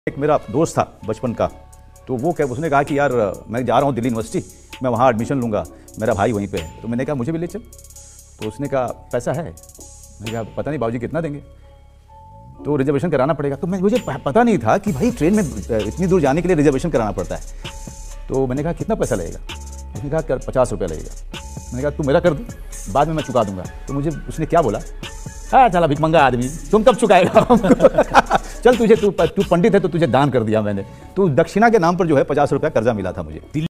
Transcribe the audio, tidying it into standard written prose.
एक मेरा दोस्त था बचपन का, तो वो उसने कहा कि यार मैं जा रहा हूँ दिल्ली यूनिवर्सिटी, मैं वहाँ एडमिशन लूँगा, मेरा भाई वहीं पे है। तो मैंने कहा मुझे भी ले चल। तो उसने कहा पैसा है? मैंने कहा पता नहीं बाबूजी कितना देंगे, तो रिजर्वेशन कराना पड़ेगा। तो मुझे पता नहीं था कि भाई ट्रेन में इतनी दूर जाने के लिए रिजर्वेशन कराना पड़ता है। तो मैंने कहा कितना पैसा लगेगा? उसने कहा 50 रुपया लगेगा। मैंने कहा तू मेरा कर दे, बाद में मैं चुका दूंगा। तो मुझे उसने क्या बोला, हाँ चला भिखमंगा आदमी, तुम कब चुकाएगा? चल तू पंडित है तो तुझे दान कर दिया मैंने। तो दक्षिणा के नाम पर जो है 50 रुपया कर्जा मिला था मुझे।